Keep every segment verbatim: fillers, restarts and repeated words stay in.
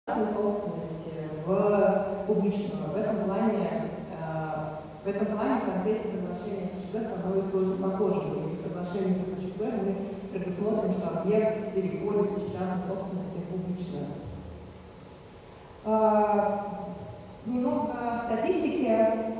собственности в публичную. В этом плане, в этом плане концепция соглашения КЧП становится очень похожей. Если соглашение КЧП мы предусмотрим, что объект переходит из частной собственности в публичную. Немного статистики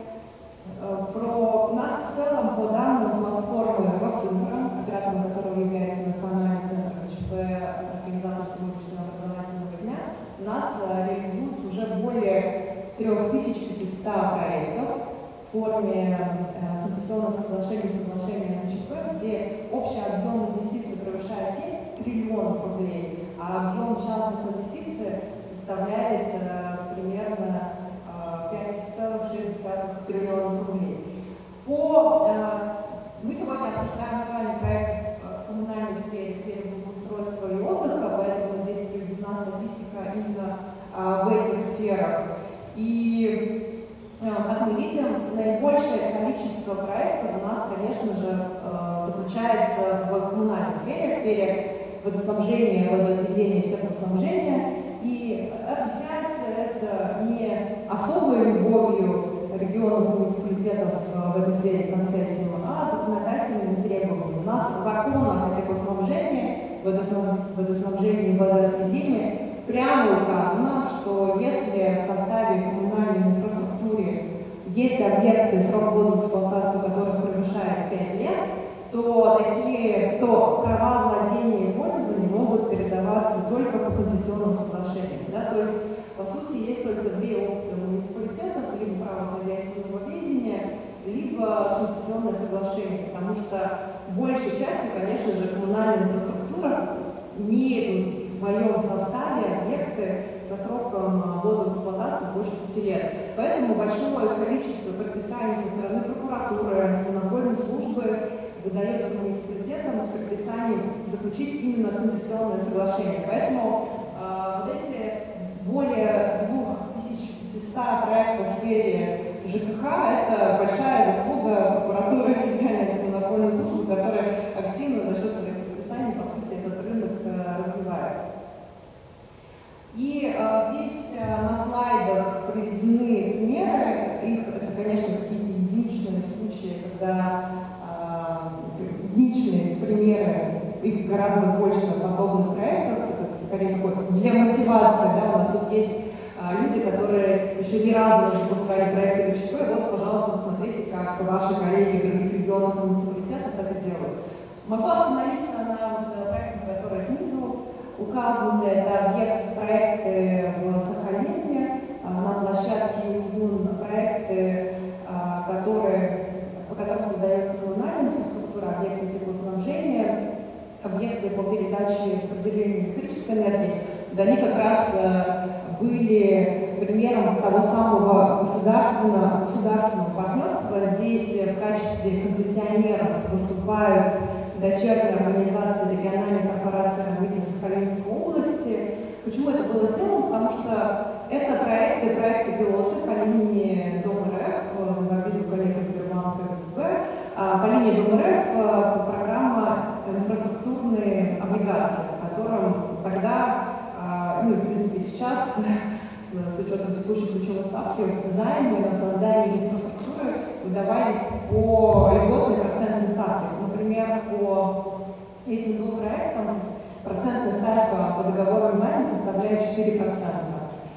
про нас в целом по данным платформы Росинфра, оператором которого является Национальный центр КЧП, организатор сегодняшнего образовательного дня, у нас реализуется уже более трёх тысяч пятисот проектов в форме концессионных соглашений и соглашений на КЧП, где общий объем инвестиций превышает семь триллионов рублей, а объем частных инвестиций составляет э, примерно э, пять целых шесть десятых триллионов рублей. По, э, мы сегодня обсуждаем с вами проект в коммунальной сфере, в сфере благоустройства и отдыха, поэтому здесь приведена статистика именно э, в этих сферах. И, э, как мы видим, наибольшее количество проектов у нас, конечно же, э, заключается в коммунальной сфере, в сфере водоснабжения, водоотведения, теплоснабжения. И объясняется это не особой любовью регионов и муниципалитетов в этой сфере концессии, а законодательными требованиями. У нас в законах о теплоснабжении, водоснабжении и водоотведении прямо указано, что если в составе коммунальной инфраструктуры есть объекты, срок года в эксплуатацию которых превышает пять лет, то такие, то права владения и пользования могут передаваться только по концессионным соглашениям. Да? То есть, по сути, есть только две опции муниципалитетов: либо право хозяйственного ведения, либо концессионное соглашение, потому что в большей части, конечно же, коммунальная инфраструктура имеет в своем составе объекты со сроком ввода в эксплуатацию больше пяти лет. Поэтому большое количество предписаний со стороны прокуратуры, антимонопольной службы выдается муниципалитетам с предписанием заключить именно концессионное соглашение. Поэтому э, вот эти более двух тысяч пятисот проектов в сфере ЖКХ – это большая заслуга прокуратуры и Федеральной антимонопольной службы, которая активно за счет своих предписаний, по сути, этот рынок э, развивает. И э, здесь э, на слайдах приведены примеры. Их, это, конечно, какие-то единичные случаи, когда единичные примеры, их гораздо больше подобных проектов, это скорее такой для мотивации, да, у нас тут есть а, люди, которые еще ни разу не запускали проекты КЧП, вот, пожалуйста, посмотрите, как ваши коллеги в других регионах и муниципалитетах это делают. Могу остановиться на вот, проектах, которые снизу указаны, это объект проекты в Сахалине, а, на площадке ИУН, проекты, а, которые по которым создается коммунальная инфраструктура, объекты теплоснабжения, объекты по передаче и распределению электрической энергии. Да, они как раз э, были примером того самого государственного, государственного партнерства. Здесь в качестве концессионеров выступают дочерние организации региональной корпорации развития Сахалинской области. Почему это было сделано? Потому что это проекты, проекты пилоты по линии Дом.РФ, в обиду коллег из Сбербанка и ВТБ, по линии Дом.РФ программа инфраструктурные облигации, которым тогда, ну и в принципе сейчас, с учетом текущей ключевой ставки, займы на создание инфраструктуры выдавались по льготной процентной ставке. Например, по этим двум проектам процентная ставка по договорам займа составляет четыре процента.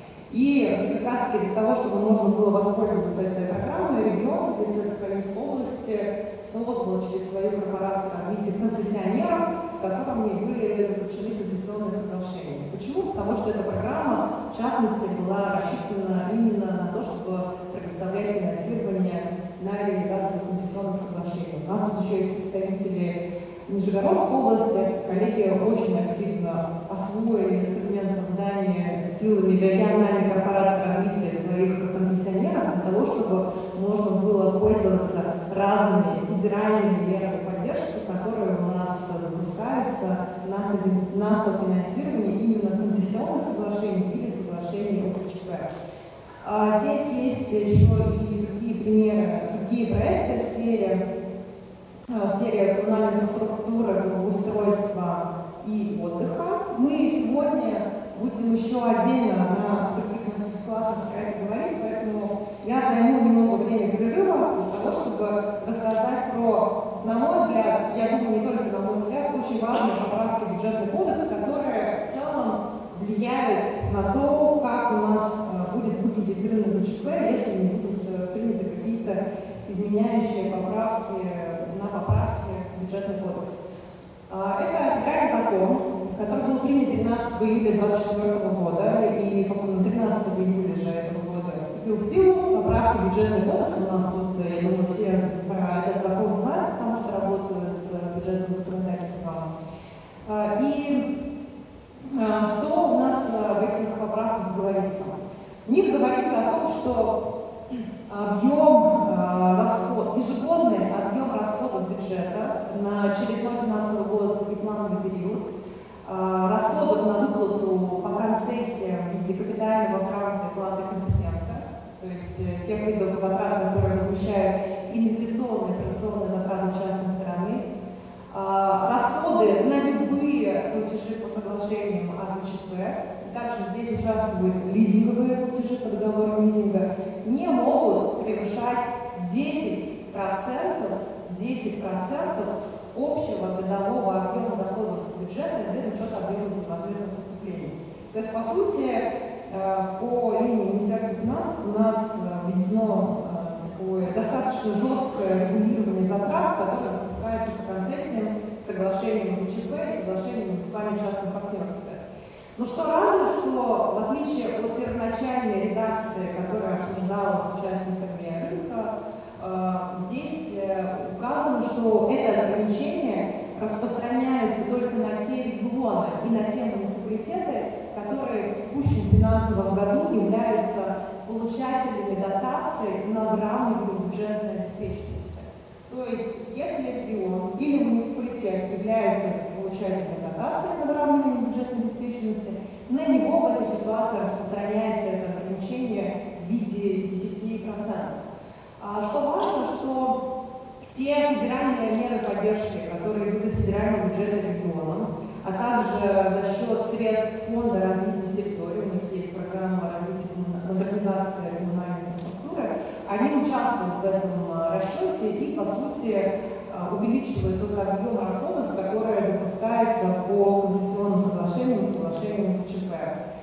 И как раз таки для того, чтобы можно было воспользоваться этой программой, регион в лице Сахалинской области создал через свою корпорацию развития концессионеров, с которыми были заключены концессионные соглашения. Почему? Потому что эта программа, в частности, была рассчитана именно на то, чтобы предоставлять финансирование на реализацию концессионных соглашений. У нас тут еще есть представители Нижегородской области, коллеги очень активно освоили инструмент создания силами региональной корпорации развития своих концессионеров для того, чтобы можно было пользоваться разными федеральными мерами поддержки, которые у нас запускаются на, на софинансирование именно концессионных соглашений или соглашений о КЧП. А здесь есть еще и другие примеры, другие проекты в сфере в сфере коммунальной инфраструктуры, благоустройства и отдыха. Мы сегодня будем еще отдельно на чтобы рассказать про, на мой взгляд, я думаю, не только на мой взгляд, очень важные поправки в бюджетный кодекс, которые в целом влияют на то, как у нас будет выглядеть рынок ГЧП, если не будут приняты какие-то изменяющие поправки на поправки в бюджетный кодекс. Это федеральный закон, который был принят тринадцатого июля две тысячи двадцать четвёртого года, и, собственно, тринадцатого июля же этого года вступил в силу. Поправки в бюджетный кодекс у нас тут, я думаю, все про этот закон знают, потому что работают с бюджетным законодательством. И что у нас в этих поправках говорится? В них говорится о том, что объем расход, ежегодный объем расходов бюджета на очередной финансовый год и плановый период, расходов на выплату по концессиям в виде капитального гранта и платы концедента, то есть тех видов затрат, которые возмещают инвестиционные и операционные затраты частной стороны, расходы на любые платежи по соглашениям о ГЧП, также здесь участвуют лизинговые платежи по договору лизинга, не могут превышать десять процентов, десять процентов общего годового объема доходов бюджета без учета объема безвозмездных поступлений. То есть, по сути, по линии Министерства финансов у нас введено такое достаточно жесткое регулирование затрат, которое допускается по концессиям, соглашениям о ГЧП и соглашениям о муниципальном частном партнерстве. Но что радует, что в отличие от первоначальной редакции, которая обсуждалась с участниками рынка, здесь указано, что это ограничение распространяется только на те регионы и на те муниципалитеты, которые в текущем финансовом году являются получателями дотаций на выравнивание бюджетной обеспеченности. То есть, если регион или муниципалитет является получателем дотации на выравнивание бюджетной обеспеченности, на него в этой ситуации распространяется это ограничение в виде десяти процентов. Что важно, что те федеральные меры поддержки, которые идут из федерального бюджета регионам, а также за счет средств Фонда развития территории, у них есть программа развития модернизации коммунальной инфраструктуры, они участвуют в этом расчете и, по сути, увеличивают тот объем расходов, которые допускаются по концессионным соглашениям и соглашениям ГЧП.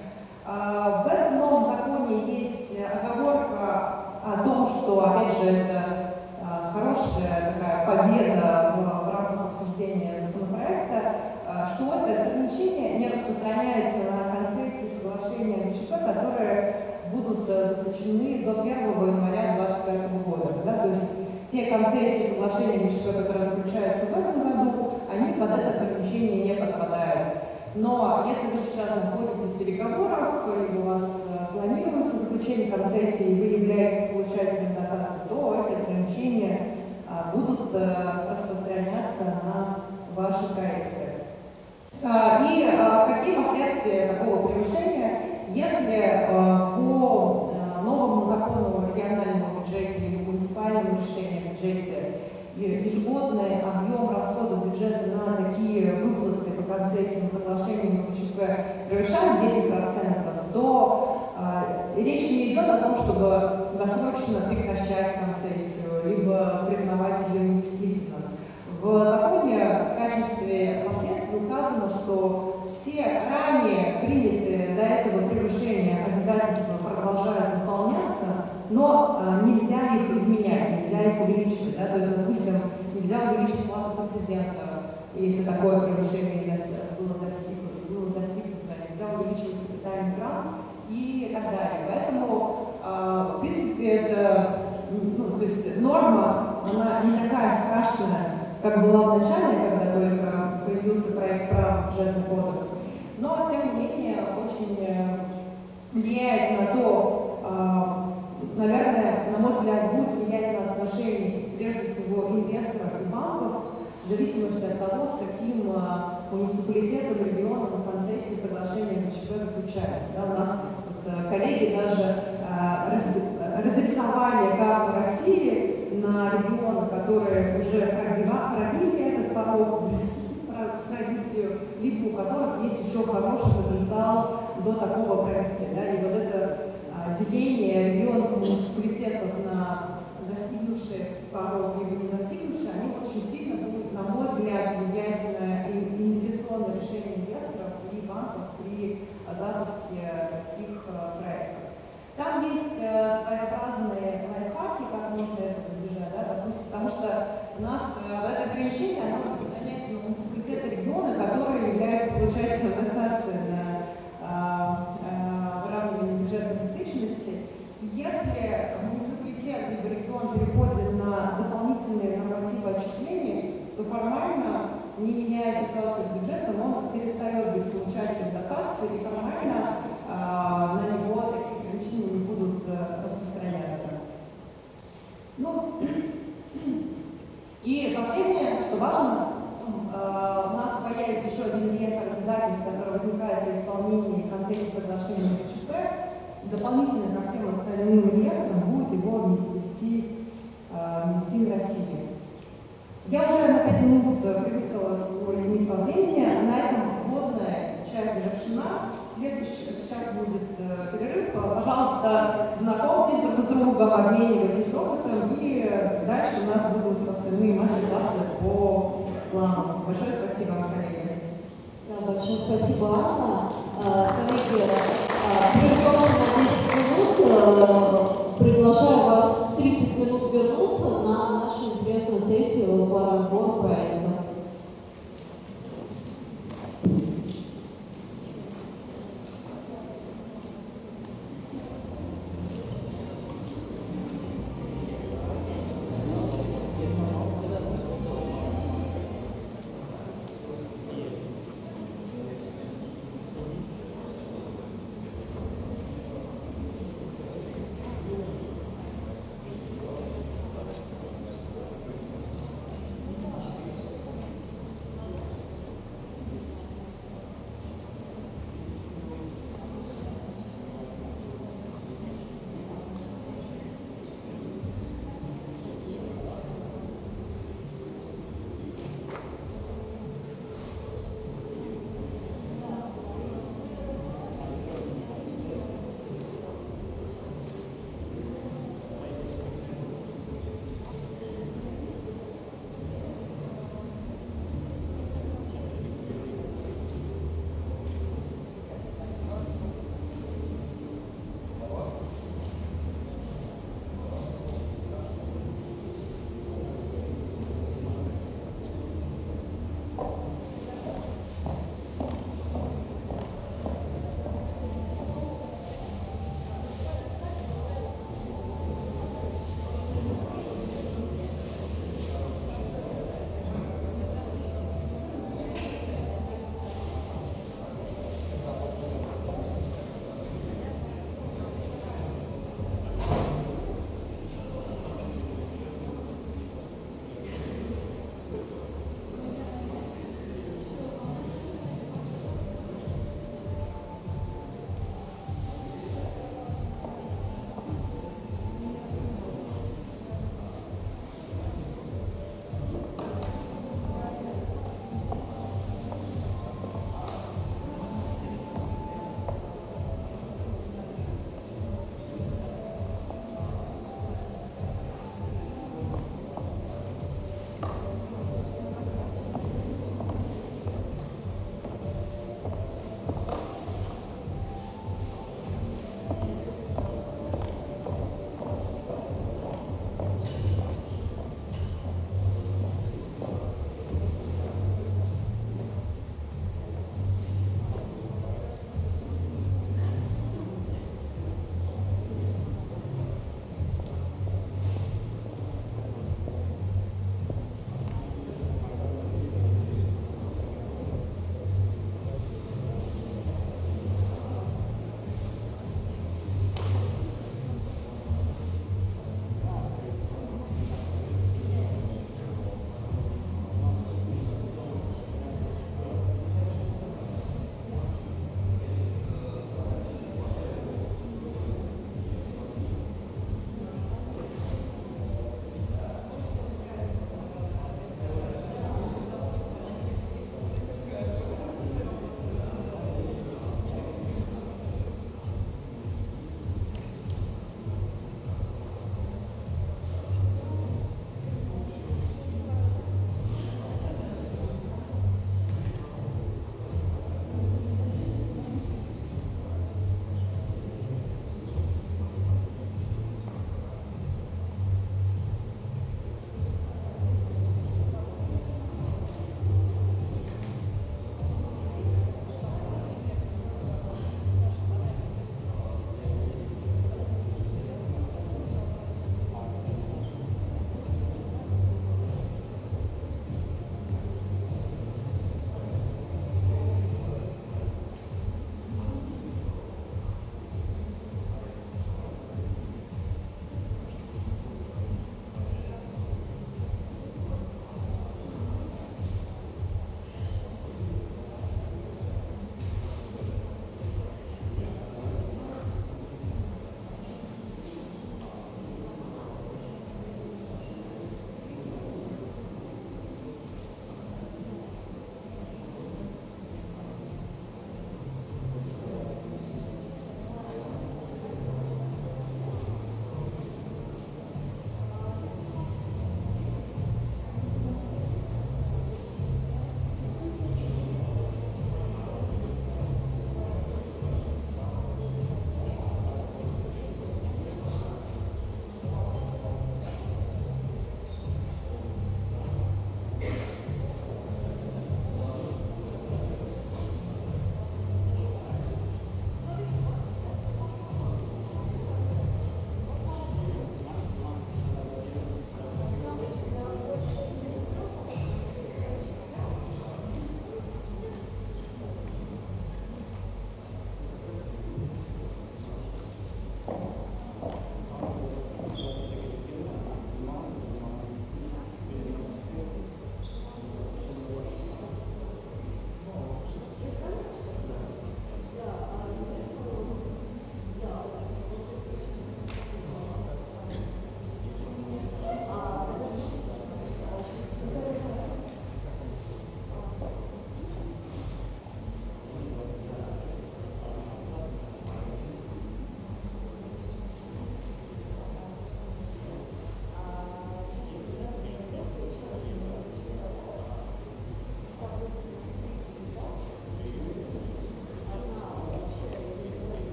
В этом новом законе есть оговорка о том, что, опять же, это хорошая такая победа в, в рамках обсуждения законопроекта, что это ограничение не распространяется на концессии соглашения ГЧП, которые будут заключены до первого января две тысячи двадцать пятого года. Да? То есть те концессии соглашения ГЧП, которые заключаются в этом году, они под это ограничение не подпадают. Но если вы сейчас находитесь в переговорах, или у вас планируется заключение концессии, и вы являетесь получателем дотации, то эти ограничения будут распространяться на ваши проекты. И какие последствия такого превышения, если по новому закону о региональном бюджете или муниципальному решению о бюджете ежегодный объем расходов бюджета на такие выплаты по концессиям, соглашениям и ГЧП превышает десять процентов, то э, речь не идет о том, чтобы досрочно прекращать концессию, либо признавать ее недействительным. В законе в качестве последствий указано, что все ранее принятые до этого превышения обязательства продолжают выполняться, но э, нельзя их изменять, нельзя их увеличивать. Да? То есть, допустим, нельзя увеличить плату концедента, если такое превышение было достигнуто, было достигнуто, нельзя увеличивать капитальный грант и так далее. Поэтому, э, в принципе, это, ну, то есть норма, она не такая страшная, как была в начале, когда только появился проект прав бюджетный кодекс, но, тем не менее, очень влияет на то, наверное, на мой взгляд, будет влиять на отношения, прежде всего, инвесторов и банков, в зависимости от того, с каким муниципалитетом, регионом концессии соглашения ГЧП заключается. Да, у нас вот, коллеги даже разрисовали карту России на регионы, которые уже пробили этот порог, близки к пробитию, либо у которых есть еще хороший потенциал до такого пробития. Да, и вот это деление регионов и муниципалитетов на достигнувшие порог, либо не достигнувшие, они очень сильно будут, на мой взгляд, влиять на инвестиционное решение инвесторов и банков при запуске таких проектов. Там есть своеобразные лайфхаки, как можно это избежать, да, допустим, потому что у нас это ограничение, оно распространяется на муниципалитеты региона, которые являются получателем дотации на выравнивание бюджетной обеспеченности. И если муниципалитет либо регион переходит на дополнительные нормативы отчислений, то формально, не меняя ситуацию с бюджетом, он перестает быть получателем дотации, и формально на него такие ограничения не будут распространяться. Ну, и последнее, что важно, у нас появится еще один реестр обязательств, который возникает при исполнении концессии соглашения на ЧП. Дополнительно ко всем остальным реестрам будет его ввести Минфин России. Я уже на пять минут превысила свой лимит по времени. На этом вводная часть завершена. Следующий сейчас будет перерыв. Пожалуйста, знакомьтесь друг с другом, обменивайтесь опытом, и дальше у нас будут остальные мастер-классы по плану. Большое спасибо, коллеги. Да, большое спасибо, Анна. Коллеги, прервемся на десять минут.